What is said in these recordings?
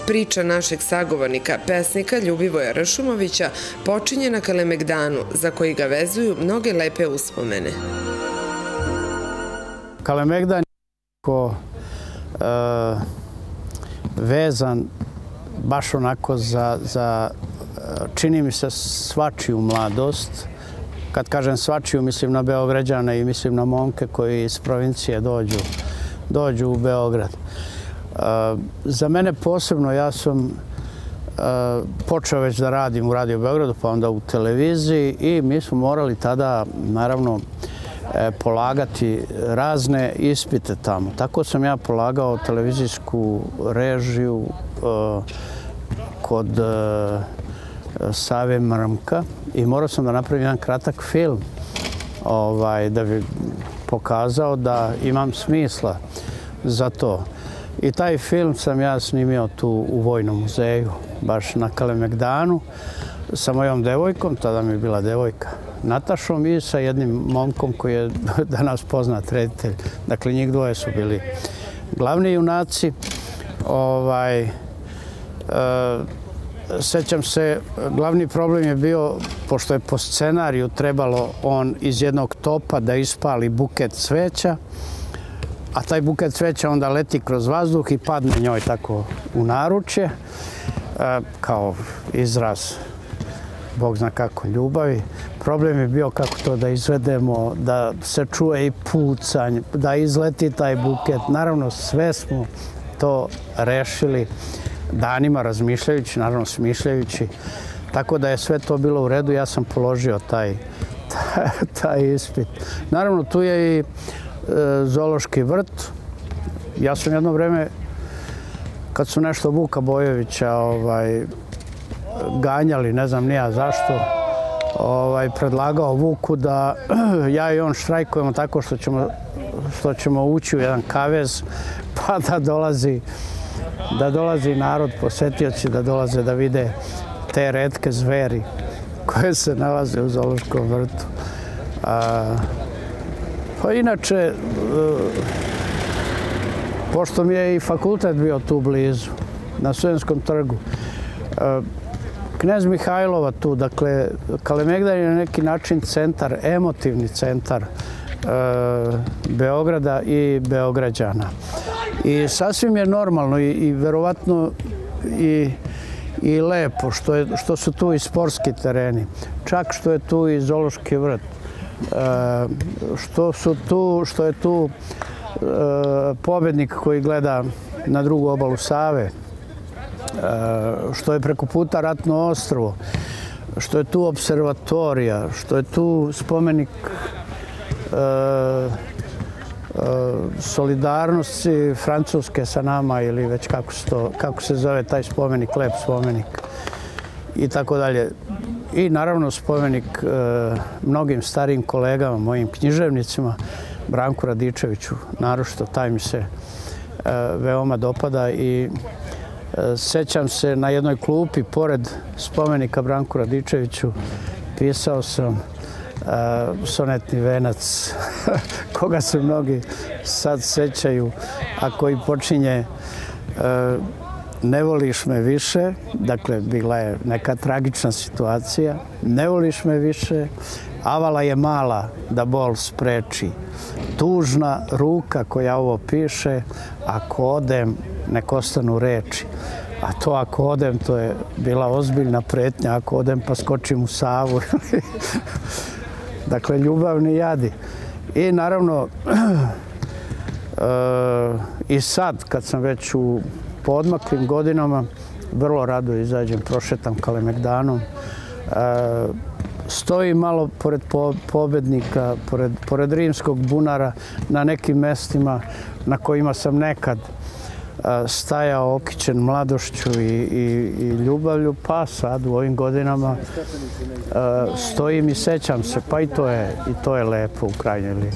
Priča našeg sagovornika, pesnika Ljubivoja Ršumovića, počinje na Kalemegdanu, za koji ga vezuju mnoge lepe uspomene. Kalemegdan je vezan baš onako za, čini mi se, svačiju mladost. Kad kažem svačiju, mislim na Beograđane i mislim na momke koji iz provincije dođu u Beograd. Za mene posebno, ja sam počeo već da radim u Radio Beogradu, pa onda u televiziji i mi smo morali tada, naravno, polagati razne ispite tamo. Tako sam ja polagao televizijsku režiju kod Save Mrmka i morao sam da napravim jedan kratak film da bi pokazao da imam smisla za to. I taj film sam ja snimio tu u Vojnom muzeju, baš na Kalemegdanu, sa mojom devojkom, tada mi je bila devojka, Natašom, i sa jednim momkom koji je danas poznat reditelj. Dakle, njih dvoje su bili glavni junaci. Sećam se, glavni problem je bio, pošto je po scenariju trebalo on iz jednog topa da ispali buket cveća, a taj buket cveća onda leti kroz vazduh i padne njoj tako u naručje, kao izraz, Bog zna kako, ljubavi. Problem je bio kako to da izvedemo, da se čuje i pucanj, da izleti taj buket. Naravno, sve smo to rešili danima, razmišljajući, naravno smišljajući. Tako da je sve to bilo u redu, ja sam položio taj ispit. Naravno, tu je i zoološki vrt. Ja sam jedno vreme, kad su nešto Vuka Bojovića ganjali, ne znam ni ja zašto, predlagao Vuku da ja i on štrajkujemo tako što ćemo ući u jedan kavez, pa da dolazi narod, posetioci, da dolaze da vide te retke zveri koje se nalaze u zoološkom vrtu. Pa inače, pošto mi je i fakultet bio tu blizu, na Studenskom trgu, Knez Mihajlova tu, dakle, Kalemegdan je na neki način centar, emotivni centar Beograda i Beograđana. I sasvim je normalno i verovatno i lepo što su tu i sportski tereni, čak što je tu i zoološki vrt, što je tu pobednik koji gleda na drugu obalu Save, što je preko puta Ratno ostrvo, što je tu observatorija, što je tu spomenik solidarnosti Francuske sa nama ili već kako se zove taj spomenik, lep spomenik i tako dalje. I naravno spomenik mnogim starijim kolegama, mojim književnicima, Branku Radičeviću, naročito, taj mi se veoma dopada i sećam se na jednoj klupi pored spomenika Branku Radičeviću pisao sam sonetni venac koga se mnogi sad sećaju, a koji počinje ne voliš me više, dakle bila je neka tragična situacija, ne voliš me više, avala je mala da bol spreči, tužna ruka koja ovo piše, ako odem nek ostanu reči. A to ako odem, to je bila ozbiljna pretnja, ako odem pa skočim u Savu. Dakle, ljubavni jadi. I naravno, i sad, kad sam već u poodmaklim godinama, vrlo rado izađem, prošetam Kalemegdanom, stojim malo pored pobednika, pored rimskog bunara, na nekim mestima na kojima sam nekad stajao okićen mladošću i ljubavlju, pa sad u ovim godinama stojim i sećam se, pa i to je lepo u krajnjoj liniji.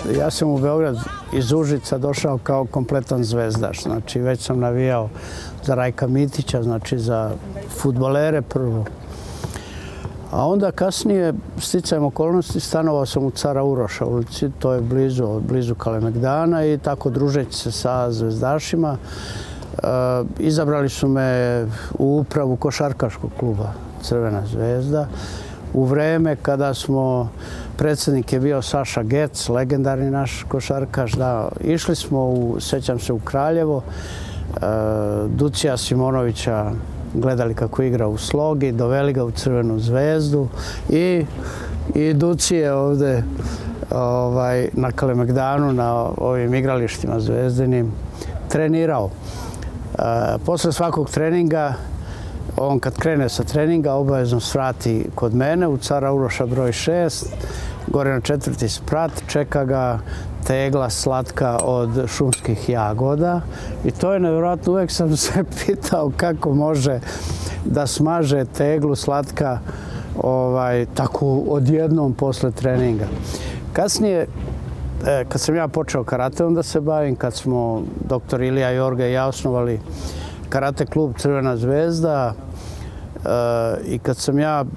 Ja sam u Beograd iz Užica došao kao kompletan zvezdaš. Znači, već sam navijao za Rajka Mitića, znači za fudbalere prvo. A onda kasnije, sticajem okolnosti, stanovao sam u Cara Uroša ulici, to je blizu Kalemegdana i tako družeći se sa zvezdašima. Izabrali su me u upravu košarkaškog kluba Crvena zvezda. U vreme kada predsjednik je bio Saša Gec, legendarni naš košarkaš, da, išli smo, sećam se, u Kraljevo, Ducija Simonovića gledali kako igra u Slogi, doveli ga u Crvenu zvezdu i Ducije ovde na Kalemegdanu, na ovim igralištima zvezdinim, trenirao. Posle svakog treninga, on kad krene sa treninga, obavezno svrati kod mene u Cara Uroša broj 6, gore na 4. sprat, čeka ga tegla slatka od šumskih jagoda i to je nevjerojatno. Uvek sam se pitao kako može da smaže teglu slatka tako odjednom posle treninga. Kasnije, kad sam ja počeo karateom da se bavim, kad smo dr. Ilija Jorga i ja osnovali karate klub Crvena zvezda i kad sam ja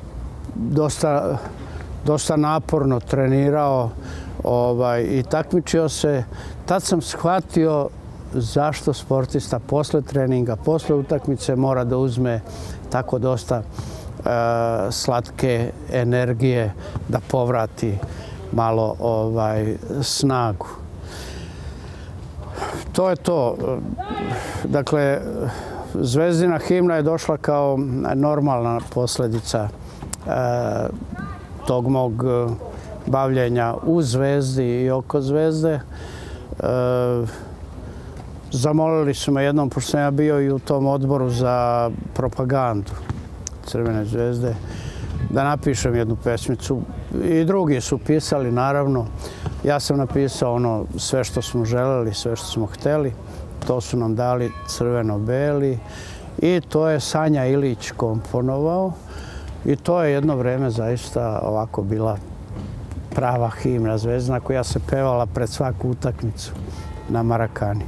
dosta naporno trenirao i takmičio se, tad sam shvatio zašto sportista posle treninga, posle utakmice mora da uzme tako dosta slatke energije da povrati malo snagu. To je to. Dakle, Zvezdina himna je došla kao normalna posljedica tog mog bavljenja u Zvezdi i oko Zvezde. Zamolili su me jednom, pošto sam ja bio i u tom odboru za propagandu Crvene zvezde, da napišem jednu pesmicu. I drugi su pisali, naravno. Ja sam napisao sve što smo želeli, sve što smo hteli. To su nam dali crveno-beli i to je Sanja Ilić komponovao. I to je jedno vreme zaista ovako bila prava himna Zvezdina koja se pevala pred svaku utakmicu na Marakani.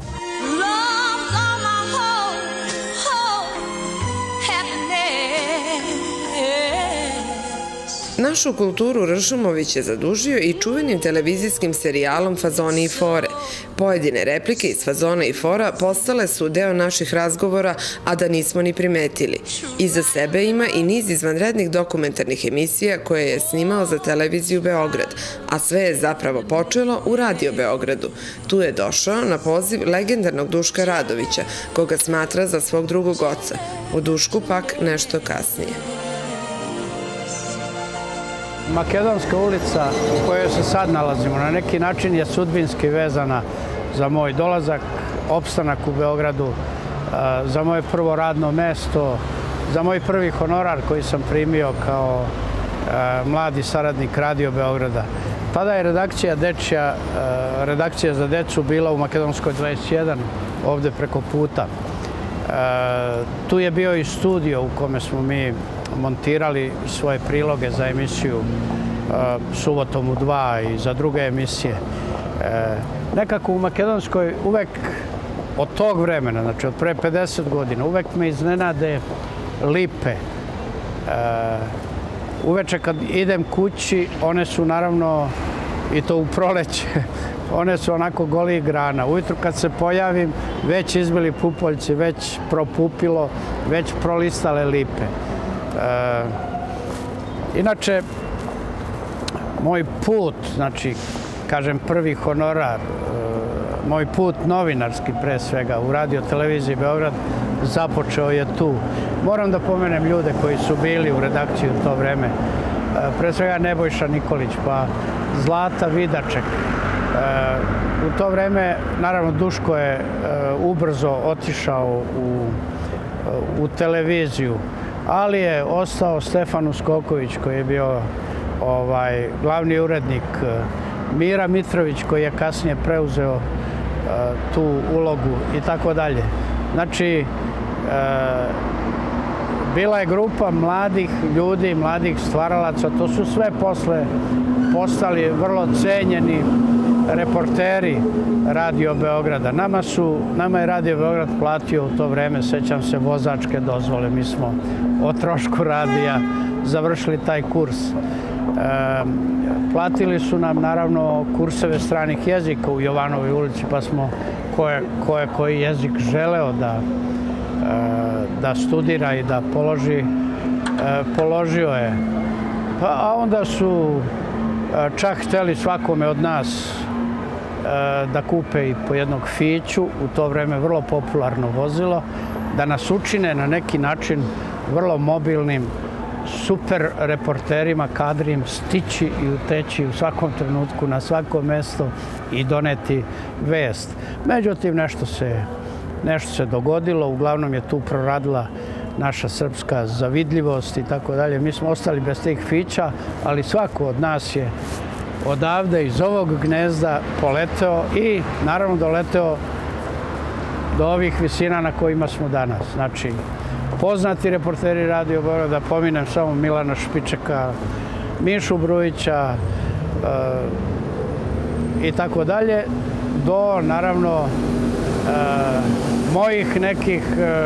Našu kulturu Ršumović je zadužio i čuvenim televizijskim serijalom Fazoni i fore. Pojedine replike iz Fazona i fora postale su deo naših razgovora, a da nismo ni primetili. Iza sebe ima i niz izvanrednih dokumentarnih emisija koje je snimao za televiziju Beograd, a sve je zapravo počelo u Radio Beogradu. Tu je došao na poziv legendarnog Duška Radovića, koga smatra za svog drugog oca. O Dušku pak nešto kasnije. Makedonska ulica u kojoj se sad nalazimo na neki način je sudbinski vezana za moj dolazak, opstanak u Beogradu, za moje prvo radno mesto, za moj prvi honorar koji sam primio kao mladi saradnik Radio Beograda. Tada je redakcija za decu bila u Makedonskoj 21, ovde preko puta. Tu je bio i studio u kome smo mi montirali svoje priloge za emisiju Subotom u 2 i za druge emisije. Nekako u Makedonskoj uvek od tog vremena, znači od pre 50 godina, uvek me iznenade lipe. Uveče kad idem kući, one su naravno, i to u proleće, one su onako golih grana. Ujutru kad se pojavim, već izbili pupoljci, već propupilo, već prolistale lipe. Inače, moj put, znači, kažem, prvi honorar, moj put novinarski pre svega u Radio televiziji Beograd započeo je tu. Moram da pomenem ljude koji su bili u redakciji u to vreme. Pre svega Nebojša Nikolić, pa Zlata Vidaček. U to vreme, naravno, Duško je ubrzo otišao u televiziju, ali je ostao Stefan Uskoković koji je bio glavni urednik, Mira Mitrović koji je kasnije preuzeo tu ulogu i tako dalje. Znači, bila je grupa mladih ljudi, mladih stvaralaca, to su sve posle postali vrlo cenjeni reporteri Radio Beograda. Nama je Radio Beograd platio u to vreme, sećam se, vozačke dozvole. Mi smo o trošku radija završili taj kurs. Platili su nam naravno kurseve stranih jezika u Jovanovoj ulici, pa smo koji jezik želeo da studira i da položio je. A onda su čak hteli svakome od nas da kupe i po jednog Fiću, u to vreme vrlo popularno vozilo, da nas učine na neki način vrlo mobilnim, super reporterima, kadrim, stići i uteći u svakom trenutku, na svako mesto i doneti vest. Međutim, nešto se dogodilo, uglavnom je tu proradila naša srpska zavidljivost i tako dalje. Mi smo ostali bez tih Fića, ali svako od nas je odavde iz ovog gnezda poleteo i naravno doleteo do ovih visina na kojima smo danas. Znači, poznati reporteri Radio Beograda, pominjem samo Milana Špičeka, Mišu Brujića i tako dalje, do naravno mojih nekih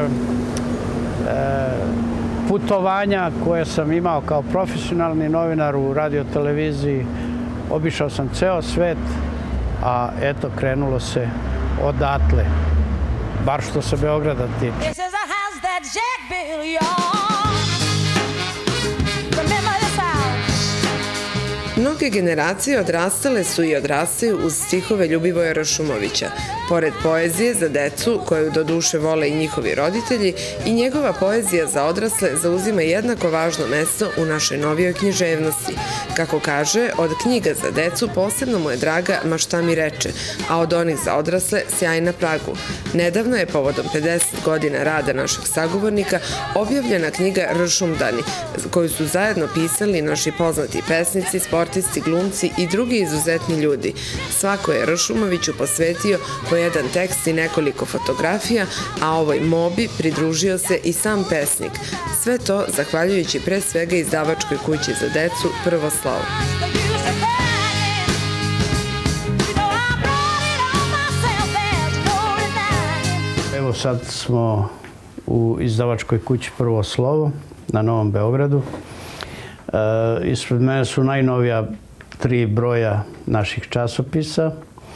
putovanja koje sam imao kao profesionalni novinar u radioteleviziji. Obišao sam ceo svet, a eto, krenulo se odatle, bar što se Beograda tiče. Mnoge generacije odrastale su i odrastaju uz stihove Ljubivoja Rašumovića. Pored poezije za decu, koju do duše vole i njihovi roditelji, i njegova poezija za odrasle zauzima jednako važno mesto u našoj novijoj književnosti. Kako kaže, od knjiga za decu posebno mu je draga Ma šta mi reče, a od onih za odrasle Sjaj na pragu. Nedavno je povodom 50 godina rada našeg sagovornika objavljena knjiga Ršumdani, koju su zajedno pisali naši poznati pesnici, sportisti, glumci i drugi izuzetni ljudi. Svako je Ršumoviću posvetio po jedan tekst i nekoliko fotografija, a ovoj mobi pridružio se i sam pesnik. Sve to zahvaljujući pre svega izdavačkoj kući za decu Prvo slovo. Evo sad smo u izdavačkoj kući Prvo slovo na Novom Beogradu. Ispred mene su najnovija 3 broja naših časopisa.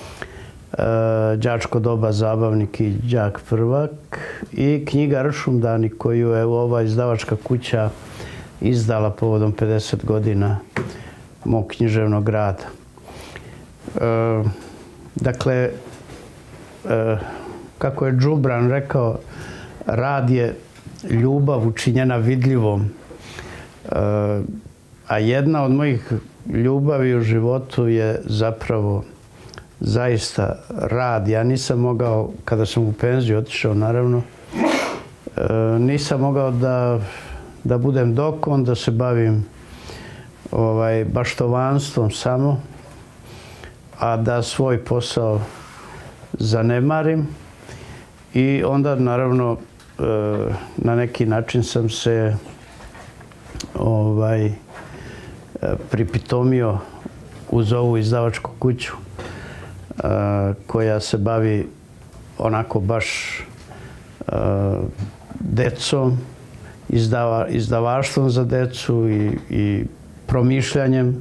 Đačko doba, zabavnik i đak prvak, i knjiga Ršumdani, koju je ova izdavačka kuća izdala povodom 50 godina mog književnog rada. Dakle, kako je Džubran rekao, rad je ljubav učinjena vidljivom. A jedna od mojih ljubavi u životu je zapravo zaista rad. Ja nisam mogao, kada sam u penziju otišao, naravno, nisam mogao da budem dokon, da se bavim baštovanstvom samo, a da svoj posao zanemarim. I onda, naravno, na neki način sam se pripitomio uz ovu izdavačku kuću koja se bavi onako baš decom, izdavaštvom za decu i promišljanjem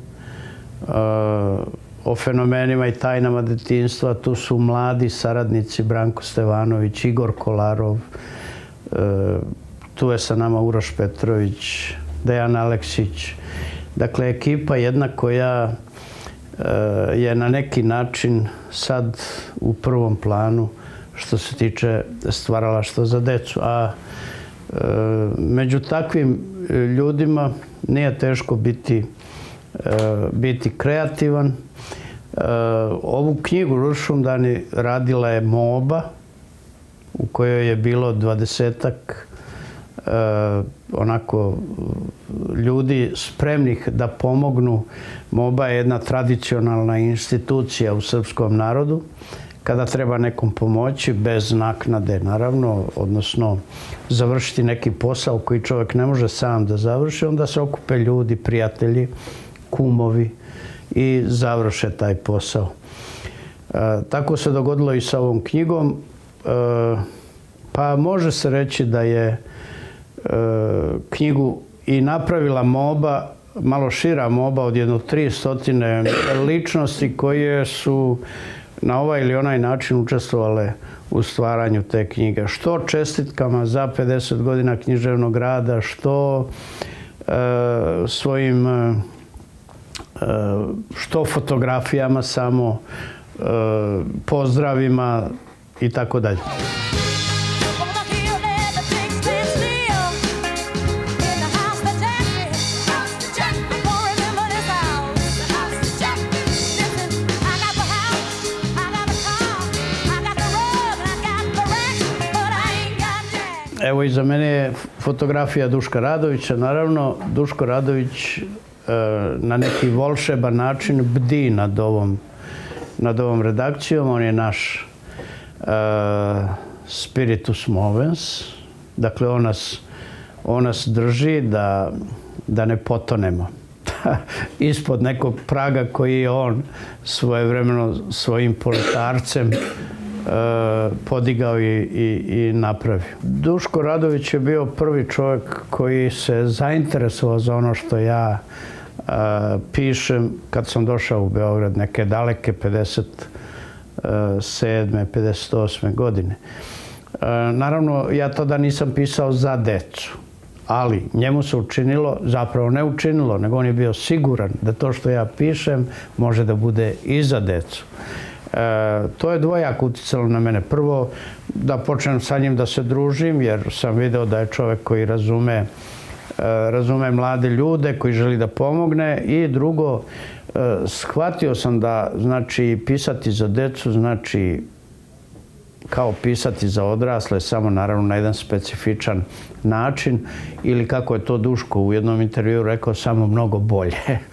o fenomenima i tajnama detinjstva. Tu su mladi saradnici Branko Stevanović, Igor Kolarov, tu je sa nama Uroš Petrović, Dejan Aleksić. Dakle, ekipa jedna koja je na neki način sad u prvom planu što se tiče stvaralaštva za decu. A među takvim ljudima nije teško biti kreativan. Ovu knjigu Ršumdani radila je Moba, u kojoj je bilo 20-ak onako ljudi spremnih da pomognu. Moba je jedna tradicionalna institucija u srpskom narodu. kada treba nekom pomoći, bez naknade naravno, odnosno završiti neki posao koji čovjek ne može sam da završi, onda se okupe ljudi, prijatelji, kumovi i završe taj posao. Tako se dogodilo i sa ovom knjigom. Pa može se reći da je knjigu i napravila moba, malo šira moba od jedno 300 ličnosti koje su na ovaj ili onaj način učestvovale u stvaranju te knjige. Što čestitkama za 50 godina književnog rada, što svojim što fotografijama samo, pozdravima i tako dalje. Evo, iza mene je fotografija Duška Radovića. Naravno, Duško Radović na neki volšeban način bdi nad ovom redakcijom. On je naš spiritus movens. Dakle, on nas drži da ne potonemo ispod nekog praga koji je on svojevremeno svojim politarcem podigao i napravio. Duško Radović je bio prvi čovjek koji se zainteresovao za ono što ja pišem kad sam došao u Beograd neke daleke 57. 58. godine. Naravno, ja tada nisam pisao za decu, ali njemu se učinilo, zapravo ne učinilo, nego on je bio siguran da to što ja pišem može da bude i za decu. To je dvojako uticalo na mene. Prvo, da počnem sa njim da se družim, jer sam video da je čovjek koji razume mlade ljude, koji želi da pomogne. I drugo, shvatio sam da, znači, pisati za decu znači kao pisati za odrasle, samo naravno na jedan specifičan način, ili kako je to Duško u jednom intervjuu rekao, samo mnogo bolje.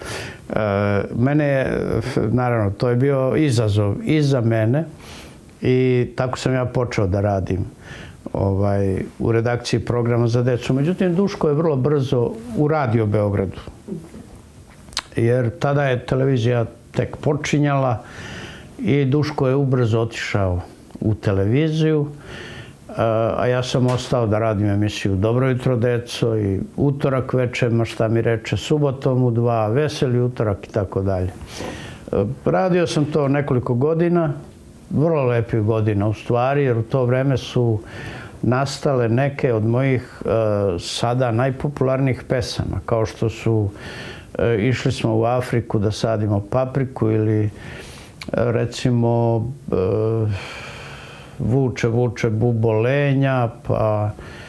Mene, naravno, to je bio izazov i za mene i tako sam ja počeo da radim u redakciji programa za decu. Međutim, Duško je vrlo brzo uradio Beogradu, jer tada je televizija tek počinjala i Duško je ubrzo otišao u televiziju, a ja sam ostao da radim emisiju Dobro jutro, deco, i utorak večer, ma šta mi reče, subotom u 2, veseli utorak i tako dalje. Radio sam to nekoliko godina, vrlo lepih godina u stvari, jer u to vreme su nastale neke od mojih sada najpopularnijih pesama, kao što su Išli smo u Afriku da sadimo papriku, ili recimo Vuče, vuče bubo lenja, pa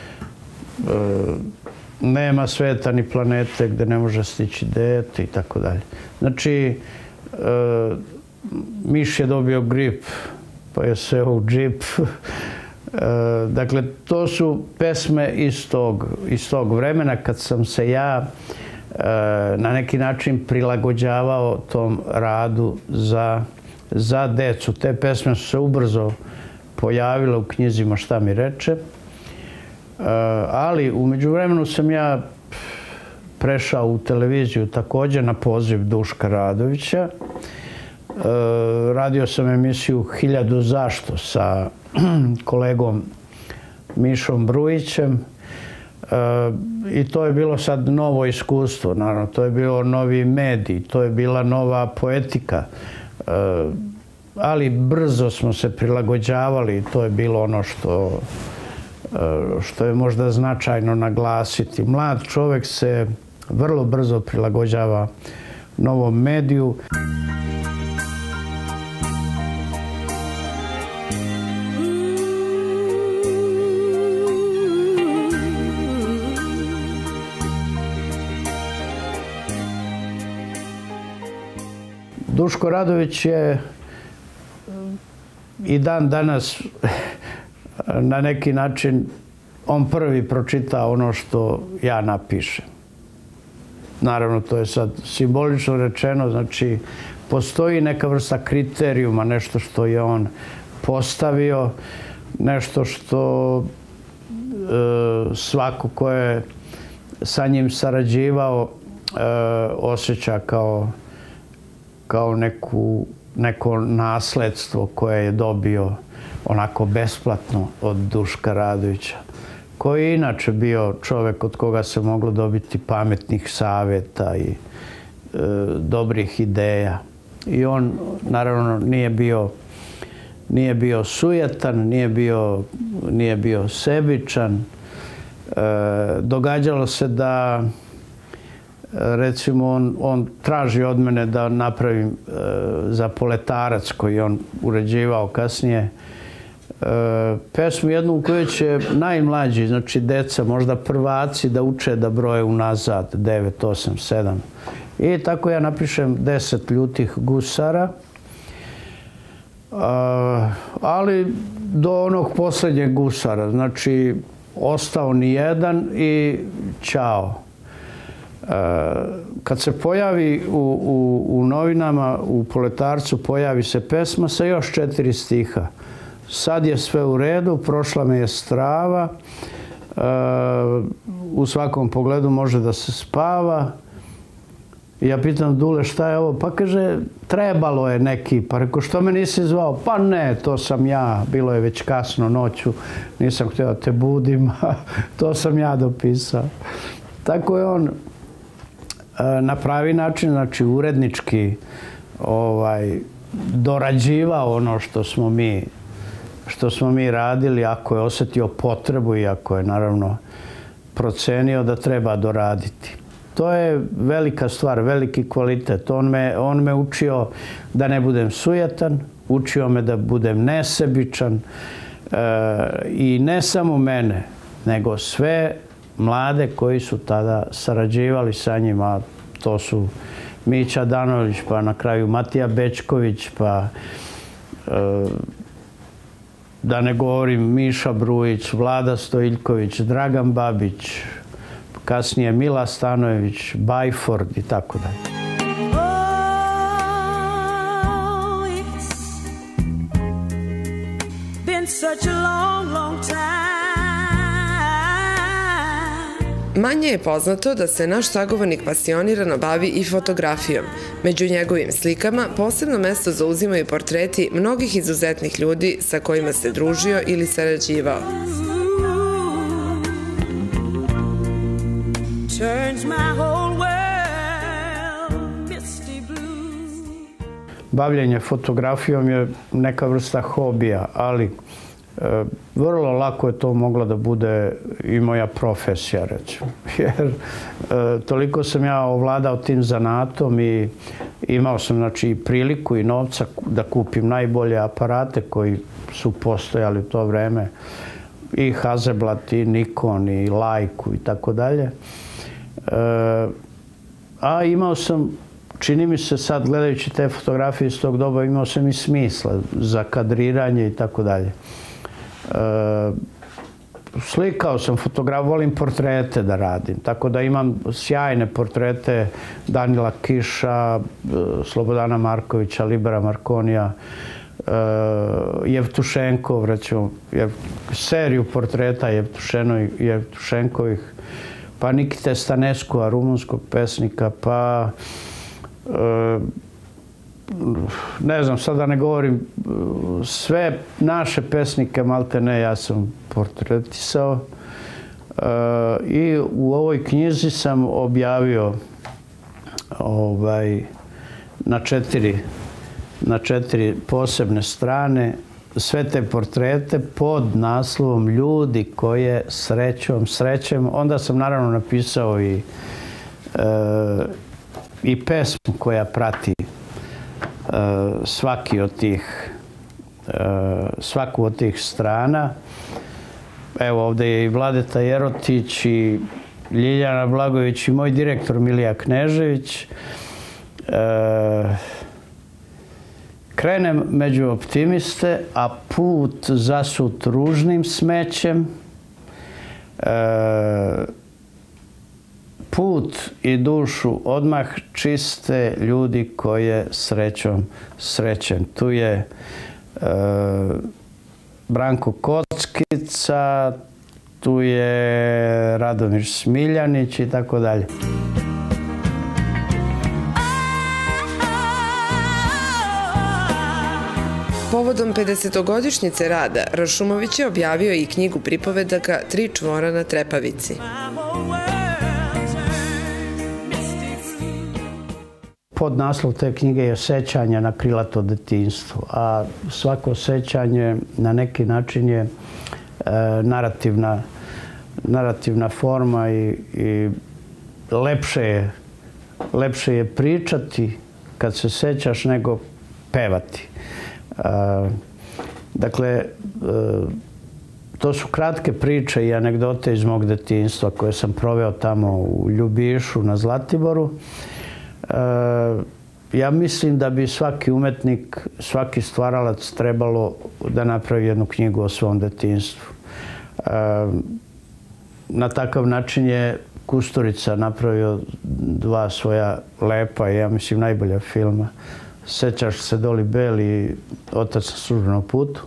Nema sveta ni planete gde ne može stići dete i tako dalje. Znači, miš je dobio grip, pa je seo u džip. Dakle, to su pesme iz tog vremena kad sam se ja na neki način prilagođavao tom radu za decu. Te pesme su se ubrzo pojavile u knjizi Ma šta mi reče, ali u međuvremenu sam ja prešao u televiziju također na poziv Duška Radovića. Radio sam emisiju 1000 zašto sa kolegom Mišom Brujićem i to je bilo sad novo iskustvo, naravno, to je bilo novi medij, to je bila nova poetika, ali brzo smo se prilagođavali i to je bilo ono što je možda značajno naglasiti. Mlad čovjek se vrlo brzo prilagođava novom mediju. Duško Radović je i dan danas na neki način on prvi pročita ono što ja napišem. Naravno, to je sad simbolično rečeno, znači postoji neka vrsta kriterijuma, nešto što je on postavio, nešto što svako ko je sa njim sarađivao osjeća kao neko nasledstvo koje je dobio onako besplatno od Duška Radovića, koji je inače bio čovek od koga se moglo dobiti pametnih savjeta i dobrih ideja. I on naravno nije bio sujetan, nije bio sebičan. Događalo se da, recimo, on traži od mene da napravim za Poletarac, koji on uređivao kasnije, pesmu jednu u kojoj će najmlađi, znači deca, možda prvaci, da uče da broje unazad, 9, 8, 7. I tako ja napišem 10 ljutih gusara, ali do onog posljednjeg gusara, znači ostao nijedan i ćao. Kad se pojavi u novinama, u Poletarcu, pojavi se pesma sa još 4 stiha. Sad je sve u redu, prošla me je strava, u svakom pogledu može da se spava. Ja pitam Dule šta je ovo? Pa kaže, trebalo je neki. Pa reko, što me nisi zvao? Pa ne, to sam ja. Bilo je već kasno noću, nisam htio da te budim. To sam ja dopisao. Tako je on na pravi način, znači urednički, dorađivao ono što smo mi radili, ako je osjetio potrebu i ako je naravno procenio da treba doraditi. To je velika stvar, veliki kvalitet. On me učio da ne budem sujetan, učio me da budem nesebičan i ne samo mene, nego sve mlade koji su tada sarađivali sa njima. To su Mića Danović, pa na kraju Matija Bečković, pa da ne govorim Miša Brujić, Vlada Stojiljković, Dragan Babić, kasnije Mila Stanojević, Bajford i tako dalje. Manje je poznato da se naš sagovornik pasionirano bavi i fotografijom. Među njegovim slikama posebno mesto zauzimaju portreti mnogih izuzetnih ljudi sa kojima se družio ili sarađivao. Bavljenje fotografijom je neka vrsta hobija, ali vrlo lako je to mogla da bude i moja profesija, recimo. Jer toliko sam ja ovladao tim zanatom i imao sam, znači, i priliku i novca da kupim najbolje aparate koji su postojali u to vreme. I Hasselblad, i Nikon, i Leica i tako dalje. A imao sam, čini mi se sad, gledajući te fotografije iz tog doba, imao sam i smisla za kadriranje i tako dalje. Slikao sam fotografiju, volim portrete da radim, tako da imam sjajne portrete Danila Kiša, Slobodana Markovića, Libera Markonija, Jevtušenkov, recimo, seriju portreta Jevtušenkovih, pa Nikite Staneskova, rumunskog pesnika, pa ne znam, sad da ne govorim, sve naše pesnike, malte ne, ja sam portretisao. I u ovoj knjizi sam objavio na 4 posebne strane sve te portrete pod naslovom Ljudi koje srećem. Onda sam naravno napisao i pesmu koja prati svaku od tih strana. Evo, ovdje je i Vladeta Jerotić i Ljiljana Blagojević i moj direktor Milija Knežević. Krenem među optimiste, a put zasut ružnim smećem. Put i dušu odmah čiste ljudi koje srećom srećem. Tu je Branko Kockica, tu je Radomir Smiljanić i tako dalje. Povodom 50-godišnjice rada, Rašumović je objavio i knjigu pripovedaka Tri čvora na trepavici. Podnaslov te knjige je Sećanje na krilato detinjstvo, a svako sećanje na neki način je narativna forma i lepše je pričati kad se sećaš nego pevati. Dakle, to su kratke priče i anegdote iz mog detinjstva koje sam proveo tamo u Ljubišu na Zlatiboru. Ja mislim da bi svaki umetnik, svaki stvaralac trebalo da napravi jednu knjigu o svom detinjstvu. Na takav način je Kusturica napravio dva svoja lepa i ja mislim najbolja filma. Sećaš se Doli Bel i Otac na službenom putu.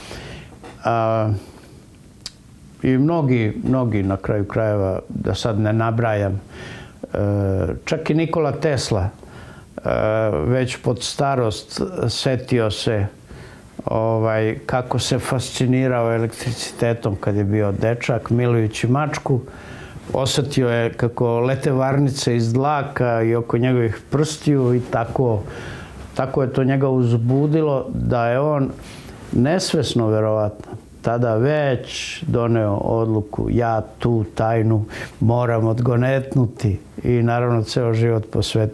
I mnogi na kraju krajeva, da sad ne nabrajam, čak i Nikola Tesla, već pod starost setio se kako se fascinirao elektricitetom kad je bio dečak, milujući mačku. Osetio je kako lete varnice iz dlaka i oko njegovih prstiju i tako je to njega uzbudilo da je on nesvesno, verovatno, tada već doneo odluku, ja tu tajnu moram odgonetnuti, i naravno ceo život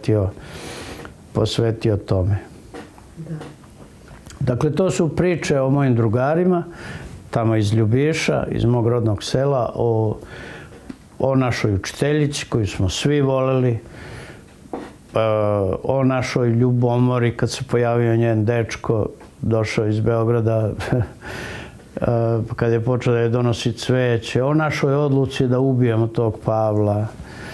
posvetio tome. Dakle, to su priče o mojim drugarima, tamo iz Ljubiša, iz mog rodnog sela, o našoj učiteljici koju smo svi voleli, o našoj ljubomori kad se pojavio njen dečko, došao iz Beograda, kad je počeo da je donosi cveće, o našoj odluci da ubijemo tog Pavla.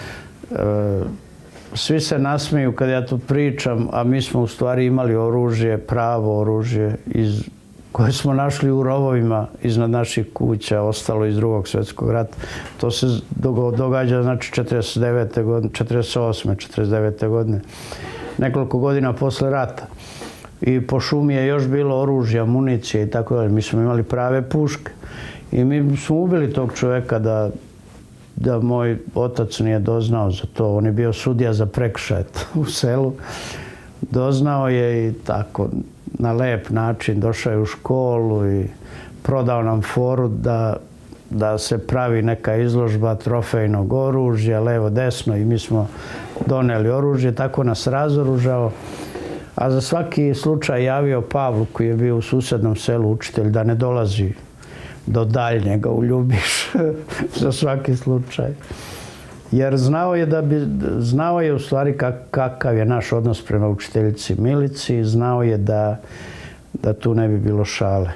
Svi se nasmeju kad ja to pričam, a mi smo u stvari imali oružje, pravo oružje, koje smo našli u rovovima iznad naših kuća, ostalo iz Drugog svjetskog rata. To se događa, znači, 49. godine, 48. 49. godine, nekoliko godina posle rata. I po šumi je još bilo oružja, municije i tako dalje. Mi smo imali prave puške. I mi smo ubili tog čoveka da moj otac nije doznao za to. On je bio sudija za prekršaj u selu. Doznao je i tako, na lep način, došao je u školu i prodao nam foru da se pravi neka izložba trofejnog oružja, levo, desno, i mi smo doneli oružje, tako nas razoružao. A za svaki slučaj javio Pavlu, koji je bio u susednom selu učitelj, da ne dolazi do daljnjega u Ljubiš za svaki slučaj. Jer znao je u stvari kakav je naš odnos prema učiteljici Milici, znao je da tu ne bi bilo šale.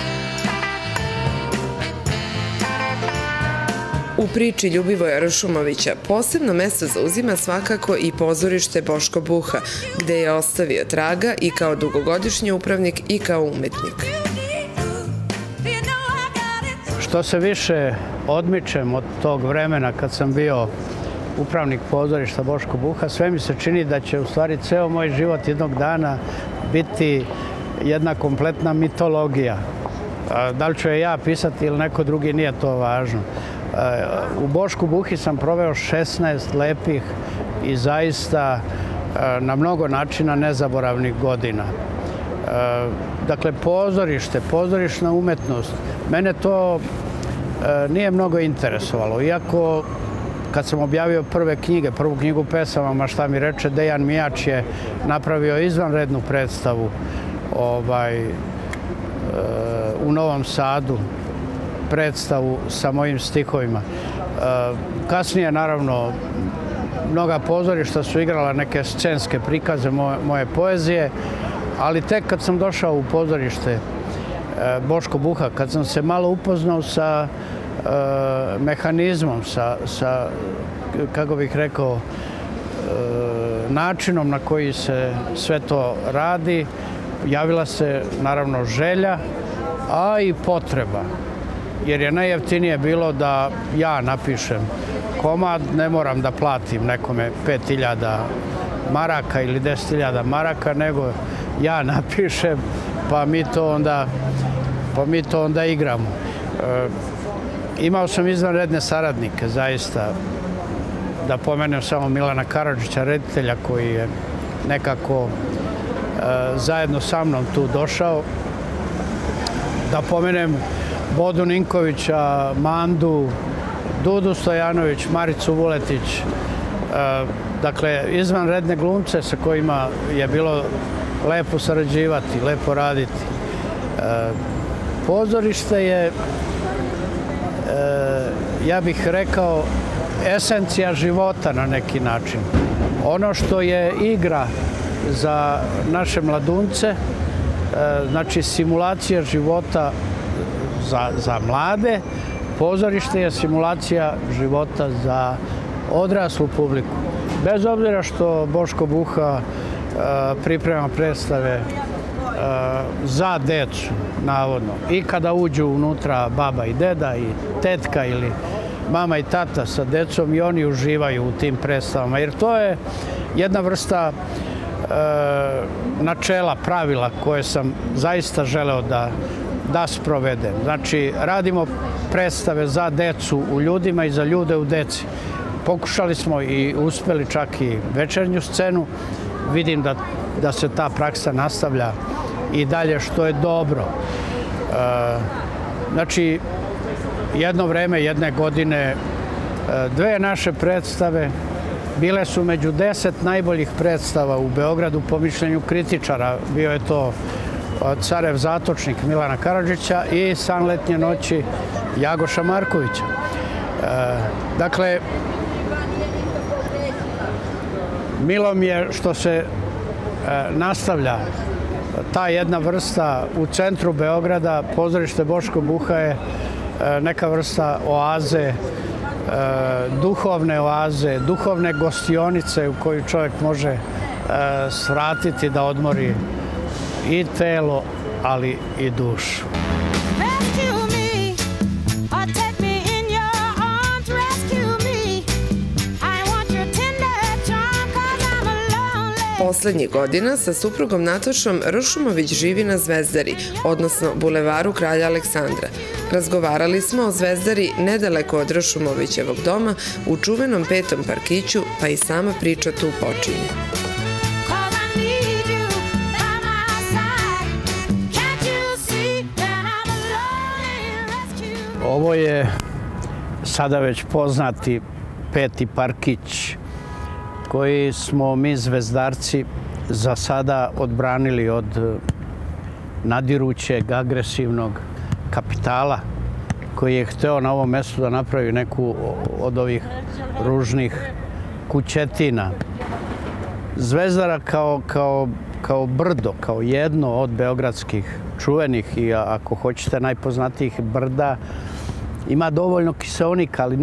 U priči Ljubivoja Rašumovića posebno mesto zauzima svakako i pozorište Boško Buha, gde je ostavio traga i kao dugogodišnji upravnik i kao umetnik. Što se više odmičem od tog vremena kad sam bio upravnik pozorišta Boško Buha, sve mi se čini da će u stvari ceo moj život jednog dana biti jedna kompletna mitologija. Da li ću je ja pisati ili neko drugi, nije to važno. U Bošku Buhi sam proveo 16 lepih i zaista na mnogo načina nezaboravnih godina. Dakle, pozorišna umetnost, mene to nije mnogo interesovalo. Iako, kad sam objavio prvu knjigu pesama Šta mi reče, Dejan Mijač je napravio izvanrednu predstavu u Novom Sadu, predstavu sa mojim stihovima. Kasnije, naravno, mnoga pozorišta su igrala neke scenske prikaze moje poezije, ali tek kad sam došao u pozorište Boško Buha, kad sam se malo upoznao sa mehanizmom, sa, kako bih rekao, načinom na koji se sve to radi, javila se naravno želja, a i potreba. Jer je najjeftinije bilo da ja napišem komad, ne moram da platim nekome 5.000 maraka ili 10.000 maraka, nego ja napišem, pa mi to onda igramo. Imao sam izvanredne saradnike, zaista. Da pomenem samo Milana Karadžića, reditelja, koji je nekako zajedno sa mnom tu došao. Da pomenem Bodu Ninkovića, Mandu, Dudu Stojanović, Maricu Vuletić. Dakle, izvanredne glumce sa kojima je bilo lepo sarađivati, lepo raditi. Pozorište je, ja bih rekao, esencija života na neki način. Ono što je igra za naše mladunce, znači simulacija života za mlade, pozorište je simulacija života za odraslu publiku. Bez obzira što Boško Buha priprema predstave za decu, navodno. I kada uđu unutra baba i deda i tetka ili mama i tata sa decom, i oni uživaju u tim predstavama. Jer to je jedna vrsta načela, pravila koje sam zaista želeo da sprovedem. Znači, radimo predstave za decu u ljudima i za ljude u deci. Pokušali smo i uspeli čak i večernju scenu. Vidim da se ta praksa nastavlja i dalje, što je dobro. Znači, jedno vreme, jedne godine, 2 naše predstave bile su među 10 najboljih predstava u Beogradu po mišljenju kritičara. Bio je to Carev zatočnik Milana Karadžića i San letnje noći Jagoša Markovića. Dakle, milo mi je što se nastavlja ta jedna vrsta u centru Beograda. Pozorište Boško Buha je neka vrsta oaze, duhovne oaze, duhovne gostionice u koju čovjek može svratiti da odmori i telo, ali i dušu. Poslednjih godina sa suprugom Natašom Ršumović živi na Zvezdari, odnosno Bulevaru Kralja Aleksandra. Razgovarali smo o Zvezdari nedaleko od Ršumovićevog doma, u čuvenom 5. parkiću, pa i sama priča tu počinje. Ovo je sada već poznati 5. parkić, koji smo mi zvezdarci za sada odbranili od nadirućeg, agresivnog kapitala koji je hteo na ovom mestu da napravi neku od ovih ružnih kućetina. Zvezdara kao brdo, kao jedno od beogradskih čuvenih i, ako hoćete, najpoznatijih brda, ima dovoljno kiseonika, ali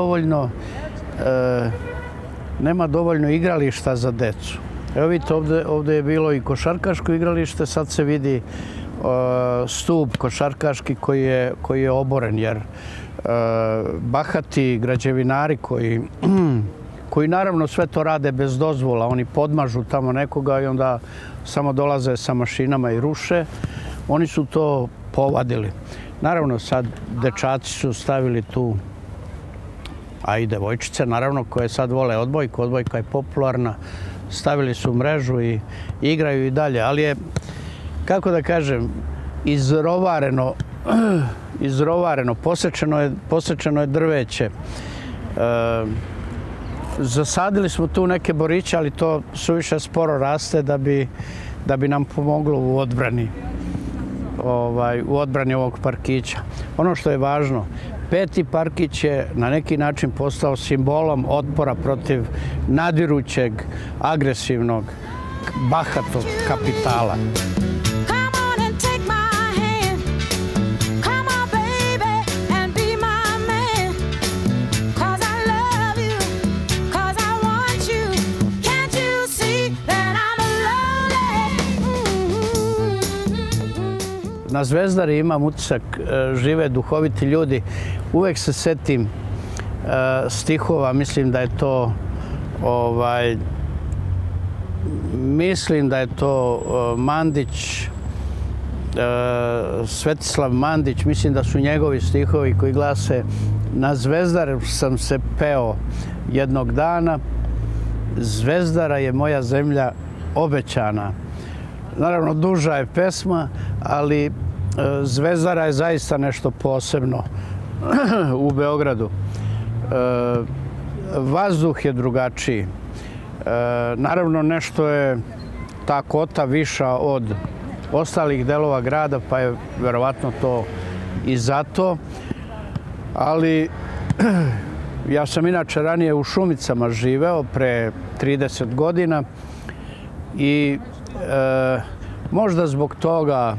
nema dovoljno igrališta za decu. Evo vidite, ovdje je bilo i košarkaško igralište, sad se vidi stup košarkaški koji je oboren, jer bahati građevinari koji naravno sve to rade bez dozvola, oni podmažu tamo nekoga i onda samo dolaze sa mašinama i ruše, oni su to povadili. Naravno, sad dečaci su stavili tu, a i devojčice, naravno, koje sad vole odbojku, odbojka je popularna, stavili su mrežu i igraju i dalje, ali je, kako da kažem, izrovareno, posečeno je drveće. Zasadili smo tu neke boriće, ali to suviše sporo raste da bi nam pomoglo u odbrani ovog parkića. Ono što je važno, 5. parkić je na neki način postao simbolom otpora protiv nadirućeg, agresivnog, bahatog kapitala. Na Zvezdari imam utisak, žive duhoviti ljudi. Uvek se setim stihova, mislim da je to Mandić, Svetislav Mandić, mislim da su njegovi stihovi koji glase: na Zvezdar sam se peo jednog dana, Zvezdara je moja zemlja obećana. Naravno, duža je pesma, ali Zvezdara je zaista nešto posebno u Beogradu. Vazduh je drugačiji. Naravno, nešto je ta kota viša od ostalih delova grada, pa je verovatno to i zato. Ali ja sam inače ranije u Šumicama živeo pre 30 godina i možda zbog toga,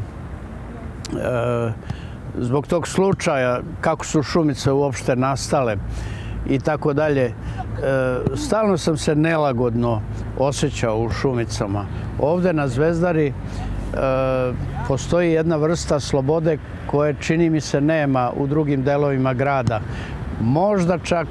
zbog tog slučaja kako su Šumice uopšte nastale i tako dalje, stalno sam se nelagodno osjećao u Šumicama. Ovde na Zvezdari postoji jedna vrsta slobode koje, čini mi se, nema u drugim delovima grada. Možda čak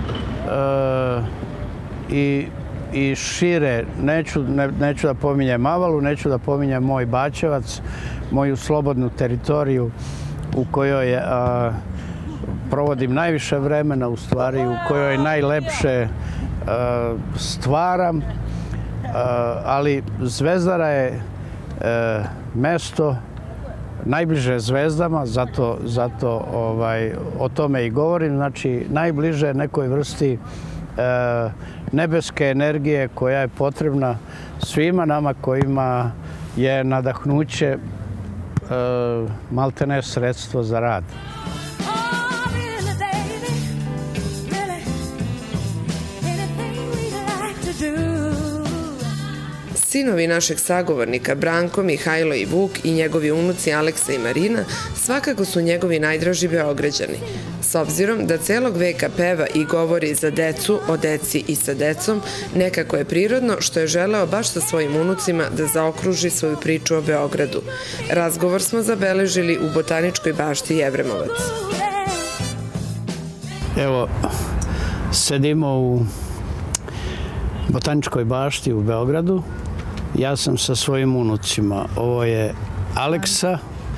i šire. Neću da pominjem Avalu, neću da pominjem moj Bačevac, moju slobodnu teritoriju u kojoj provodim najviše vremena, u stvari, u kojoj najlepše stvaram, ali Zvezdara je mesto najbliže zvezdama, zato o tome i govorim, znači najbliže nekoj vrsti nebeske energije koja je potrebna svima nama kojima je nadahnuće maltene sredstvo za rad. Sinovi našeg sagovornika Branko, Mihajlo i Vuk i njegovi unuci Aleksa i Marina svakako su njegovi najdraži Beograđani. S obzirom da celog veka peva i govori za decu, o deci i sa decom, nekako je prirodno što je želeo baš sa svojim unucima da zaokruži svoju priču o Beogradu. Razgovor smo zabeležili u Botaničkoj bašti Jevremovac. Evo, sedimo u Botaničkoj bašti u Beogradu. Ja sam sa svojim unucima. Ovo je Aleksa,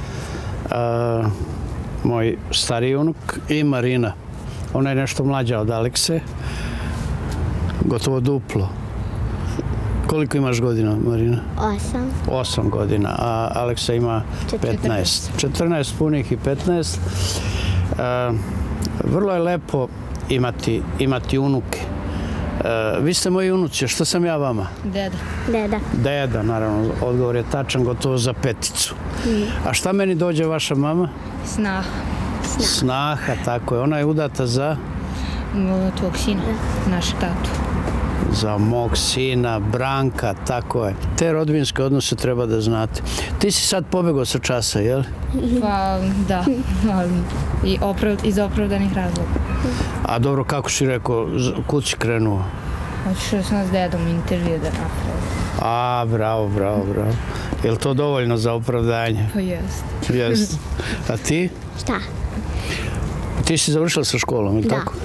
moj stariji unuk, i Marina. Ona je nešto mlađa od Alekse, gotovo duplo. Koliko imaš godina, Marina? 8. 8 godina, a Aleksa ima 15. 14 punih i 15. Vrlo je lepo imati unuke. Vi ste moji unuci, što sam ja vama? Deda. Deda, naravno, odgovor je tačan, gotovo za 5. A šta meni dođe vaša mama? Snaha. Snaha, tako je. Ona je udata za? Tvog sina, našeg tatu. Za mog sina, Branka, tako je. Te rodbinske odnose treba da znate. Ti si sad pobegao sa časa, jel? Pa, da, iz opravdanih razloga. A dobro, kako si rekao, kud si krenuo? Otišao sam s dedom intervju da napravim. A, bravo. Je li to dovoljno za opravdanje? Pa jest. Jest. A ti? Šta? Ti si završila sa školom, ili tako?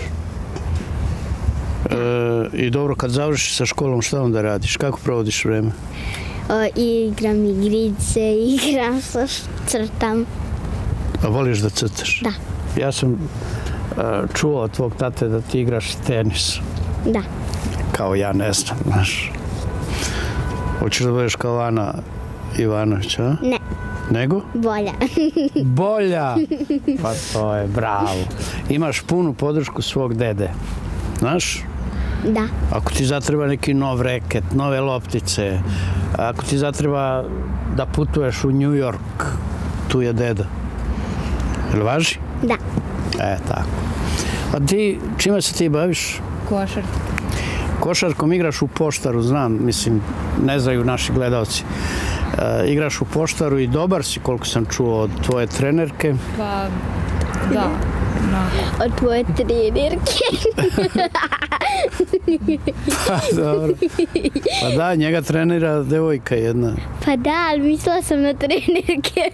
I dobro, kad završiš sa školom, šta onda radiš? Kako provodiš vreme? Igram igrice, crtam. A voliš da crtaš? Da. Ja sam čuo od tvog tate da ti igraš tenis. Da. Kao ja, ne znam, znaš. Hoćeš da budeš kao Ana Ivanović, a? Ne. Nego? Bolja. Bolja! Pa to je bravo. Imaš punu podršku svog dede. Znaš? Da. Ako ti zatreba neki nov reket, nove loptice, ako ti zatreba da putuješ u New York, tu je deda. Jel važi? Da. Tako. A ti, čime se ti baviš? Košarkom. Košarkom igraš u Poštaru, znam, mislim, ne znaju naši gledalci. Igraš u Poštaru i dobar si, koliko sam čuo, od tvoje trenerke. Pa, da. Od tvoje trenerke. Pa dobro. Pa da, njega trenira devojka jedna. Pa da, ali mislila sam na trenerke.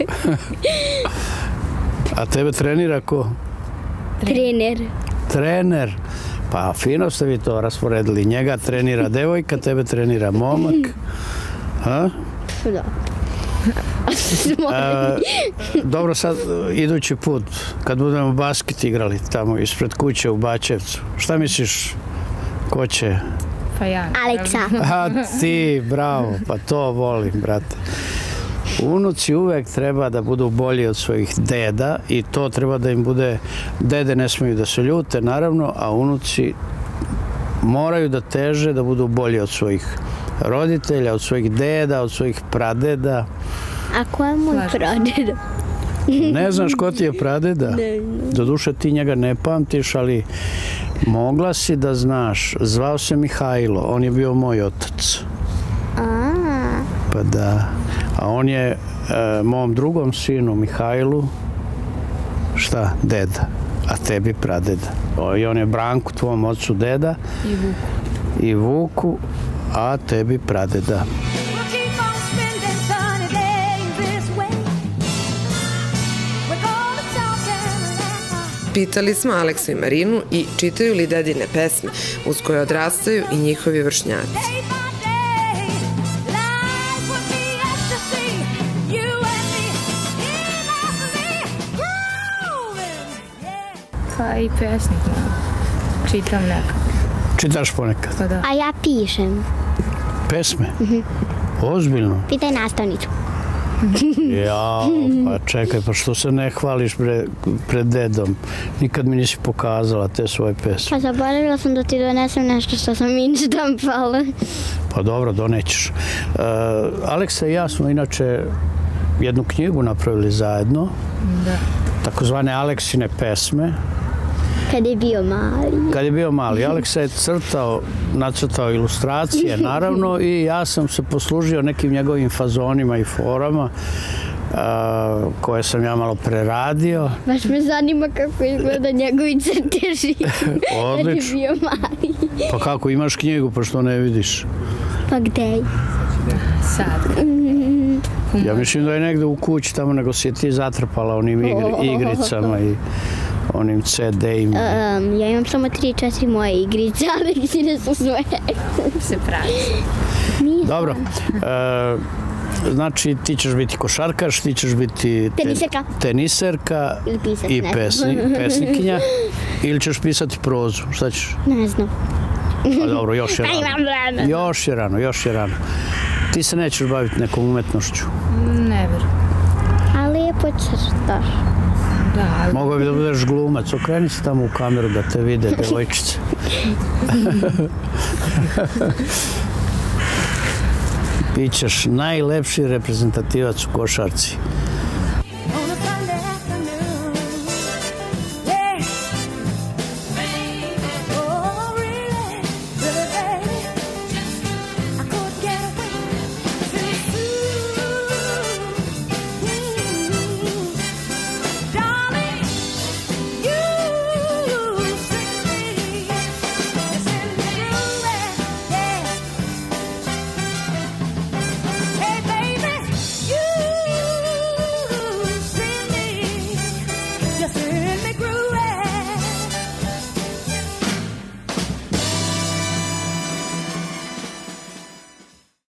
A tebe trenira ko? Trener. Trener. Pa fino ste vi to rasporedili. Njega trenira devojka, tebe trenira momak. Ha? Da. Dobro, sad idući put, kad budemo basket igrali tamo ispred kuće u Bačevcu, šta misliš, ko će? Pa ja. Aleksa. A ti, bravo, pa to volim, brate. Unuci uvek treba da budu bolji od svojih deda i to treba da im bude, dede ne smiju da se ljute, naravno, a unuci moraju da teže da budu bolji od svojih roditelja, od svojih deda, od svojih pradeda. A ko je moj pradeda? Ne znaš ko ti je pradeda? Doduše ti njega ne pamtiš, ali mogla si da znaš. Zvao se Mihajlo, on je bio moj otac. Pa da. A on je mom drugom sinu Mihajlu, šta? Deda. A tebi pradeda. I on je Branku, tvom ocu deda. I Vuku, a tebi pradeda. Pitali smo Aleksu i Marinu i čitaju li dedine pesme uz koje odrastaju i njihovi vršnjaci. Pa i pesnik malo. Čitam nekako. Čitaš ponekad? Pa da. A ja pišem. Pesme? Ozbiljno? Pitaj nastavnicu. Jao, pa čekaj, pa što se ne hvališ pred dedom? Nikad mi nisi pokazala te svoje pesme. Pa zaboravila sam da ti donesem nešto što sam inštampala. Pa dobro, donećeš. Aleksa i ja smo inače jednu knjigu napravili zajedno. Da. Takozvane Aleksine pesme. Kad je bio mali. Kad je bio mali. Aleksa je nacrtao ilustracije, naravno, i ja sam se poslužio nekim njegovim fazonima i forama koje sam ja malo preradio. Baš me zanima kako izgleda njegovi crteži. Odlično. Kad je bio mali. Pa kako, imaš knjigu, pa što ne vidiš? Pa gde? Sad. Ja mislim da je negde u kući tamo, nego si je ti zatrpala onim igricama i onim CD-ima. Ja imam samo 3-4 moje igrice, ali sine su sve. Se pravi. Dobro. Znači, ti ćeš biti košarkaš, ti ćeš biti teniserka i pesnikinja, ili ćeš pisati prozu. Šta ćeš? Ne znam. A dobro, još je rano. Još je rano. Ti se nećeš baviti nekom umetnošću? Ne verujem. A lijepo crtaš. Da, ali... Mogao bi da budeš glumac. Okreni se tamo u kameru da te vide, devojčice. Bićeš najlepši reprezentativac u košarci.